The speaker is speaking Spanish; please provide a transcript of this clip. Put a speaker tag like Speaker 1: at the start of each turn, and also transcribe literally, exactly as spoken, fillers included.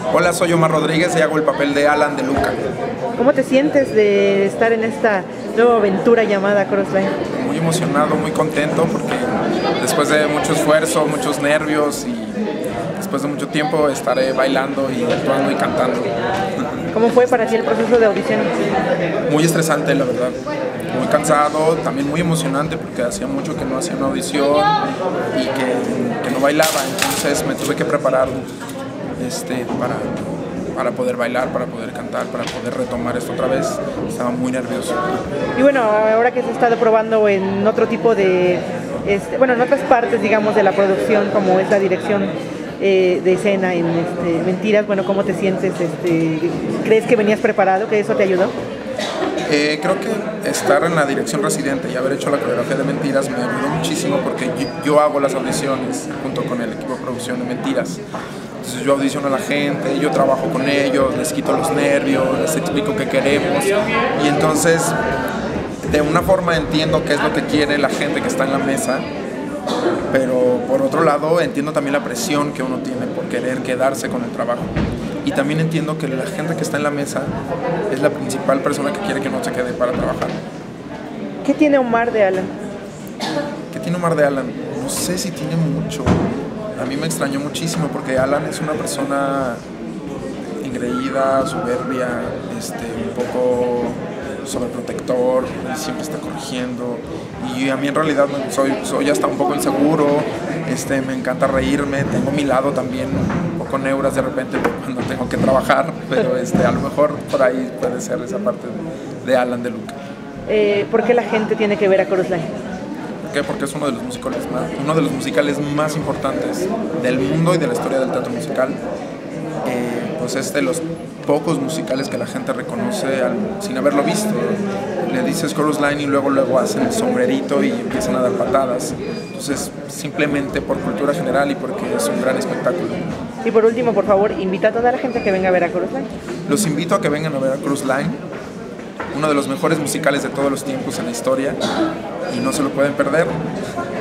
Speaker 1: Hola, soy Omar Rodríguez y hago el papel de Alan de Luca.
Speaker 2: ¿Cómo te sientes de estar en esta nueva aventura llamada Chorus Line?
Speaker 1: Muy emocionado, muy contento porque después de mucho esfuerzo, muchos nervios y después de mucho tiempo estaré bailando y actuando y cantando.
Speaker 2: ¿Cómo fue para ti el proceso de audición?
Speaker 1: Muy estresante, la verdad. Muy cansado, también muy emocionante porque hacía mucho que no hacía una audición y que, que no bailaba, entonces me tuve que preparar este, para, para poder bailar, para poder cantar, para poder retomar esto otra vez. Estaba muy nervioso.
Speaker 2: Y bueno, ahora que se ha estado probando en otro tipo de, este, bueno, en otras partes, digamos, de la producción, como es la dirección eh, de escena en este, Mentiras, bueno, ¿cómo te sientes? Este, ¿Crees que venías preparado, que eso te ayudó?
Speaker 1: Eh, creo que estar en la dirección residente y haber hecho la coreografía de Mentiras me ayudó muchísimo porque yo, yo hago las audiciones junto con el equipo de producción de Mentiras. Entonces yo audiciono a la gente, yo trabajo con ellos, les quito los nervios, les explico qué queremos y entonces de una forma entiendo qué es lo que quiere la gente que está en la mesa, pero por otro lado entiendo también la presión que uno tiene por querer quedarse con el trabajo. Y también entiendo que la gente que está en la mesa es la principal persona que quiere que no se quede para trabajar.
Speaker 2: ¿Qué tiene Omar de Alan?
Speaker 1: ¿Qué tiene Omar de Alan? No sé si tiene mucho. A mí me extrañó muchísimo porque Alan es una persona engreída, soberbia, este, un poco sobreprotector, siempre está corrigiendo. Y a mí en realidad soy, soy hasta un poco inseguro, este, me encanta reírme, tengo mi lado también un poco neuras de repente cuando tengo que trabajar, pero este, a lo mejor por ahí puede ser esa parte de, de Alan de Luca.
Speaker 2: Eh, ¿Por qué la gente tiene que ver a Chorus Line?
Speaker 1: ¿Por qué? Porque es uno de los musicales más, uno de los musicales más importantes del mundo y de la historia del teatro musical. Eh, pues es de los pocos musicales que la gente reconoce al, sin haberlo visto. Le dices Chorus Line y luego luego hacen el sombrerito y empiezan a dar patadas. Entonces, simplemente por cultura general y porque es un gran espectáculo.
Speaker 2: Y por último, por favor, invita a toda la gente que venga a ver a Chorus Line.
Speaker 1: Los invito a que vengan a ver a Chorus Line, uno de los mejores musicales de todos los tiempos en la historia, y no se lo pueden perder.